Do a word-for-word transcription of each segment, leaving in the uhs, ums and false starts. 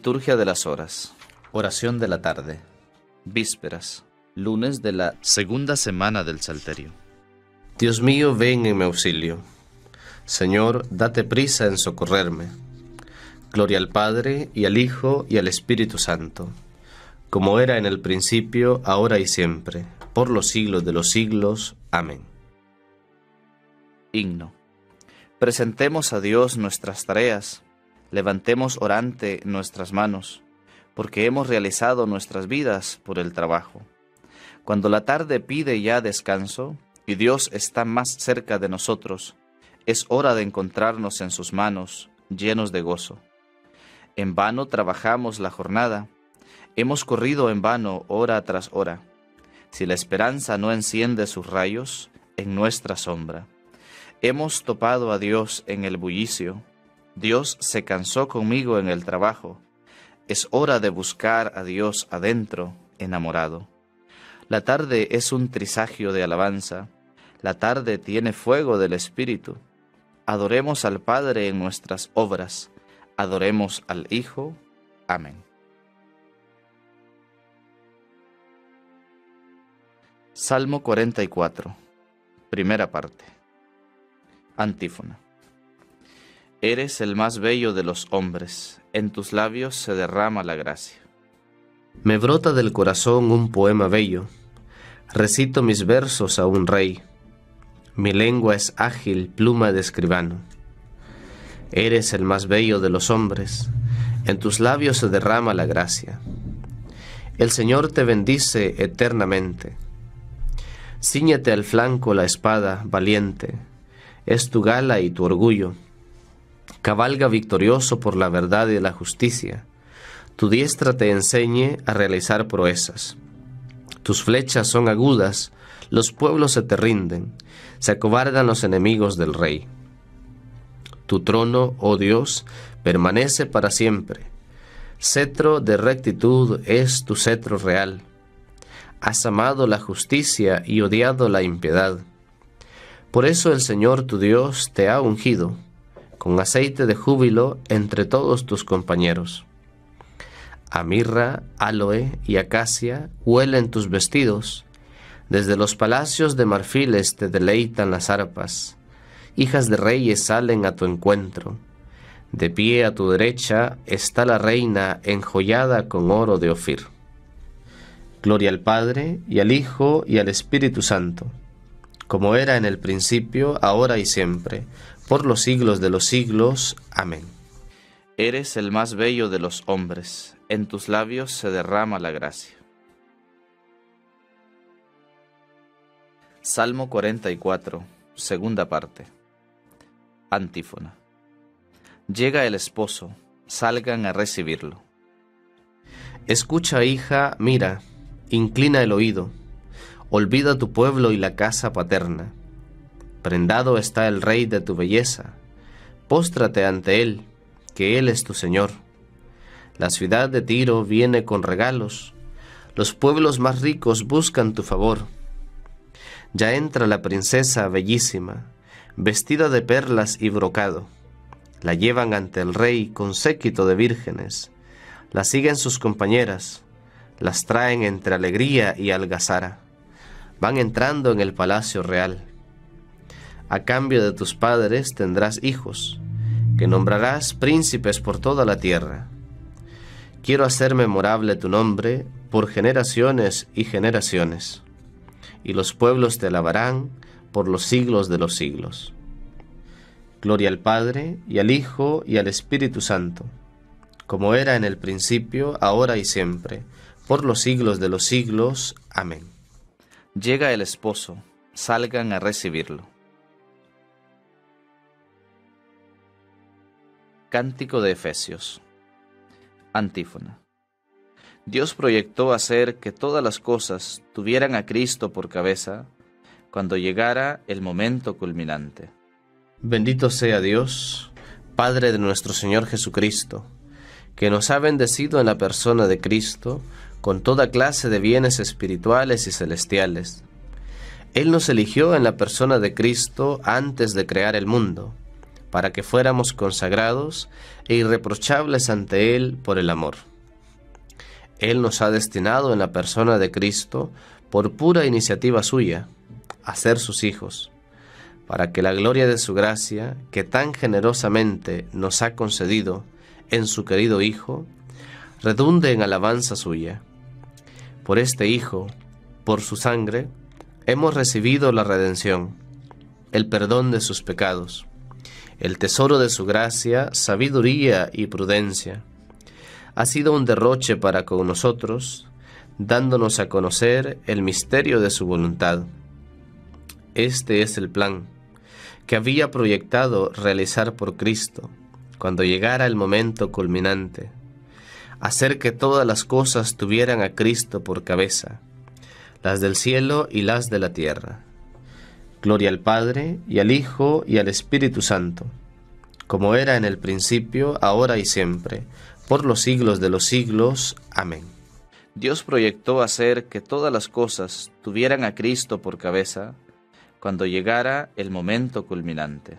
Liturgia de las Horas. Oración de la tarde. Vísperas. Lunes de la segunda semana del Salterio. Dios mío, ven en mi auxilio. Señor, date prisa en socorrerme. Gloria al Padre, y al Hijo, y al Espíritu Santo, como era en el principio, ahora y siempre, por los siglos de los siglos. Amén. Himno. Presentemos a Dios nuestras tareas, levantemos orante nuestras manos, porque hemos realizado nuestras vidas por el trabajo. Cuando la tarde pide ya descanso, y Dios está más cerca de nosotros, es hora de encontrarnos en sus manos, llenos de gozo. En vano trabajamos la jornada, hemos corrido en vano hora tras hora, si la esperanza no enciende sus rayos en nuestra sombra. Hemos topado a Dios en el bullicio, Dios se cansó conmigo en el trabajo, es hora de buscar a Dios adentro, enamorado. La tarde es un trisagio de alabanza, la tarde tiene fuego del Espíritu. Adoremos al Padre en nuestras obras, adoremos al Hijo. Amén. Salmo cuarenta y cuatro, primera parte. Antífona. Eres el más bello de los hombres, en tus labios se derrama la gracia. Me brota del corazón un poema bello, recito mis versos a un rey. Mi lengua es ágil, pluma de escribano. Eres el más bello de los hombres, en tus labios se derrama la gracia. El Señor te bendice eternamente. Cíñete al flanco la espada, valiente, es tu gala y tu orgullo. Cabalga victorioso por la verdad y la justicia. Tu diestra te enseñe a realizar proezas. Tus flechas son agudas, los pueblos se te rinden, se acobardan los enemigos del rey. Tu trono, oh Dios, permanece para siempre. Cetro de rectitud es tu cetro real. Has amado la justicia y odiado la impiedad. Por eso el Señor tu Dios te ha ungido, con aceite de júbilo entre todos tus compañeros. A mirra, aloe y acacia huelen tus vestidos. Desde los palacios de marfiles te deleitan las arpas. Hijas de reyes salen a tu encuentro. De pie a tu derecha está la reina enjollada con oro de Ofir. Gloria al Padre, y al Hijo, y al Espíritu Santo, como era en el principio, ahora y siempre, por los siglos de los siglos. Amén. Eres el más bello de los hombres, en tus labios se derrama la gracia. Salmo cuarenta y cuatro, segunda parte. Antífona. Llega el esposo, salgan a recibirlo. Escucha, hija, mira, inclina el oído, olvida tu pueblo y la casa paterna. Prendado está el rey de tu belleza, póstrate ante él, que él es tu Señor. La ciudad de Tiro viene con regalos, los pueblos más ricos buscan tu favor. Ya entra la princesa bellísima, vestida de perlas y brocado. La llevan ante el rey con séquito de vírgenes, la siguen sus compañeras, las traen entre alegría y algazara. Van entrando en el palacio real. A cambio de tus padres tendrás hijos, que nombrarás príncipes por toda la tierra. Quiero hacer memorable tu nombre por generaciones y generaciones, y los pueblos te alabarán por los siglos de los siglos. Gloria al Padre, y al Hijo, y al Espíritu Santo, como era en el principio, ahora y siempre, por los siglos de los siglos. Amén. Llega el esposo, salgan a recibirlo. Cántico de Efesios. Antífona. Dios proyectó hacer que todas las cosas tuvieran a Cristo por cabeza cuando llegara el momento culminante. Bendito sea Dios, Padre de nuestro Señor Jesucristo, que nos ha bendecido en la persona de Cristo con toda clase de bienes espirituales y celestiales. Él nos eligió en la persona de Cristo antes de crear el mundo, para que fuéramos consagrados e irreprochables ante Él por el amor. Él nos ha destinado en la persona de Cristo, por pura iniciativa suya, a ser sus hijos, para que la gloria de su gracia, que tan generosamente nos ha concedido en su querido Hijo, redunde en alabanza suya. Por este Hijo, por su sangre, hemos recibido la redención, el perdón de sus pecados, el tesoro de su gracia, sabiduría y prudencia. Ha sido un derroche para con nosotros, dándonos a conocer el misterio de su voluntad. Este es el plan que había proyectado realizar por Cristo cuando llegara el momento culminante, hacer que todas las cosas tuvieran a Cristo por cabeza, las del cielo y las de la tierra. Gloria al Padre, y al Hijo, y al Espíritu Santo, como era en el principio, ahora y siempre, por los siglos de los siglos. Amén. Dios proyectó hacer que todas las cosas tuvieran a Cristo por cabeza cuando llegara el momento culminante.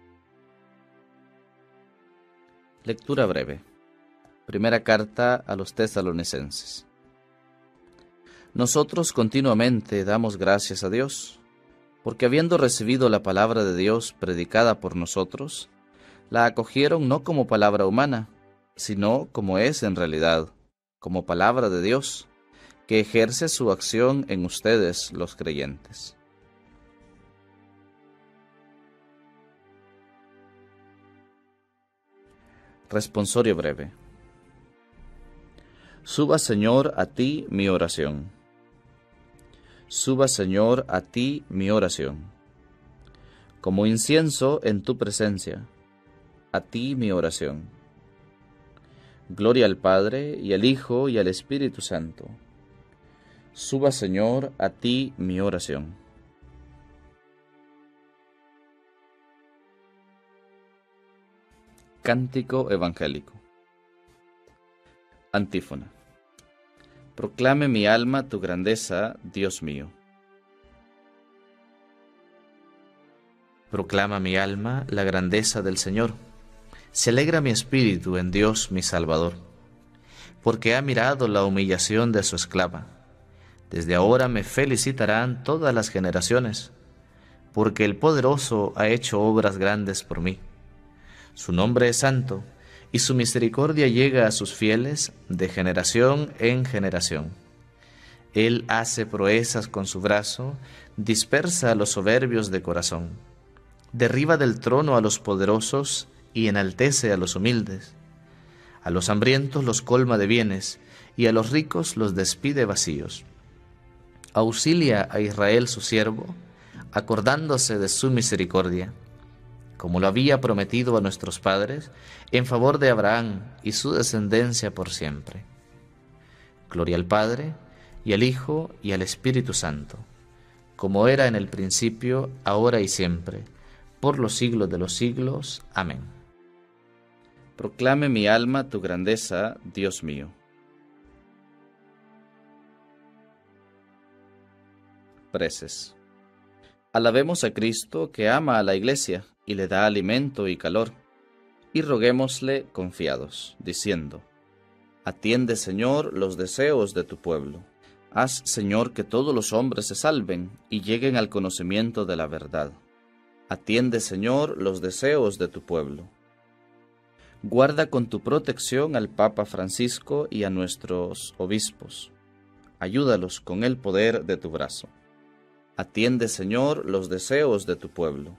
Lectura breve. Primera carta a los Tesalonicenses. Nosotros continuamente damos gracias a Dios, porque habiendo recibido la palabra de Dios predicada por nosotros, la acogieron no como palabra humana, sino como es en realidad, como palabra de Dios, que ejerce su acción en ustedes los creyentes. Responsorio breve. Suba, Señor, a ti mi oración. Suba, Señor, a ti mi oración. Como incienso en tu presencia, a ti mi oración. Gloria al Padre, y al Hijo, y al Espíritu Santo. Suba, Señor, a ti mi oración. Cántico evangélico. Antífona. Proclame mi alma tu grandeza, Dios mío. Proclama mi alma la grandeza del Señor. Se alegra mi espíritu en Dios mi Salvador, porque ha mirado la humillación de su esclava. Desde ahora me felicitarán todas las generaciones, porque el Poderoso ha hecho obras grandes por mí. Su nombre es santo, y su misericordia llega a sus fieles de generación en generación. Él hace proezas con su brazo, dispersa a los soberbios de corazón, derriba del trono a los poderosos y enaltece a los humildes. A los hambrientos los colma de bienes, y a los ricos los despide vacíos. Auxilia a Israel su siervo, acordándose de su misericordia, como lo había prometido a nuestros padres, en favor de Abraham y su descendencia por siempre. Gloria al Padre, y al Hijo, y al Espíritu Santo, como era en el principio, ahora y siempre, por los siglos de los siglos. Amén. Proclame mi alma tu grandeza, Dios mío. Preces. Alabemos a Cristo, que ama a la Iglesia y le da alimento y calor, y roguémosle confiados, diciendo: Atiende, Señor, los deseos de tu pueblo. Haz, Señor, que todos los hombres se salven y lleguen al conocimiento de la verdad. Atiende, Señor, los deseos de tu pueblo. Guarda con tu protección al Papa Francisco y a nuestros obispos. Ayúdalos con el poder de tu brazo. Atiende, Señor, los deseos de tu pueblo.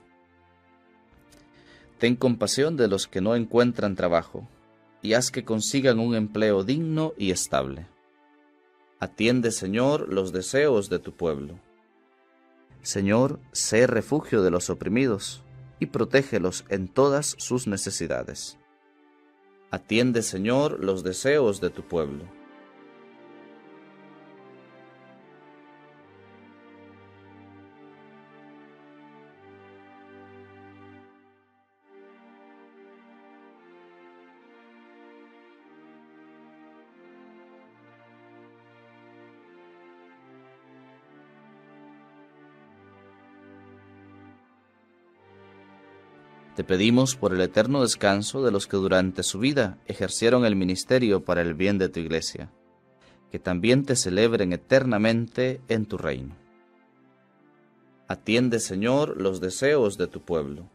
Ten compasión de los que no encuentran trabajo, y haz que consigan un empleo digno y estable. Atiende, Señor, los deseos de tu pueblo. Señor, sé refugio de los oprimidos, y protégelos en todas sus necesidades. Atiende, Señor, los deseos de tu pueblo. Te pedimos por el eterno descanso de los que durante su vida ejercieron el ministerio para el bien de tu Iglesia, que también te celebren eternamente en tu reino. Atiende, Señor, los deseos de tu pueblo.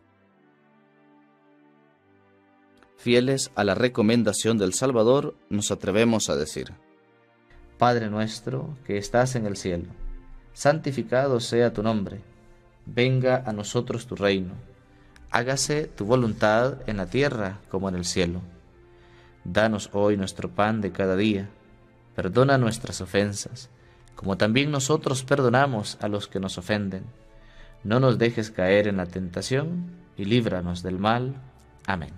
Fieles a la recomendación del Salvador, nos atrevemos a decir: Padre nuestro que estás en el cielo, santificado sea tu nombre. Venga a nosotros tu reino. Hágase tu voluntad en la tierra como en el cielo. Danos hoy nuestro pan de cada día. Perdona nuestras ofensas, como también nosotros perdonamos a los que nos ofenden. No nos dejes caer en la tentación y líbranos del mal. Amén.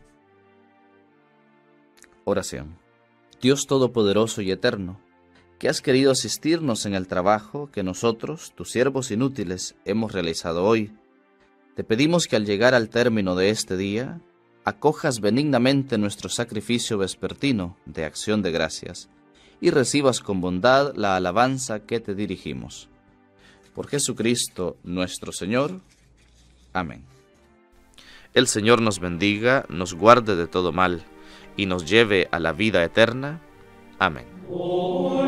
Oración. Dios Todopoderoso y Eterno, que has querido asistirnos en el trabajo que nosotros, tus siervos inútiles, hemos realizado hoy, te pedimos que al llegar al término de este día, acojas benignamente nuestro sacrificio vespertino de acción de gracias y recibas con bondad la alabanza que te dirigimos. Por Jesucristo nuestro Señor. Amén. El Señor nos bendiga, nos guarde de todo mal y nos lleve a la vida eterna. Amén.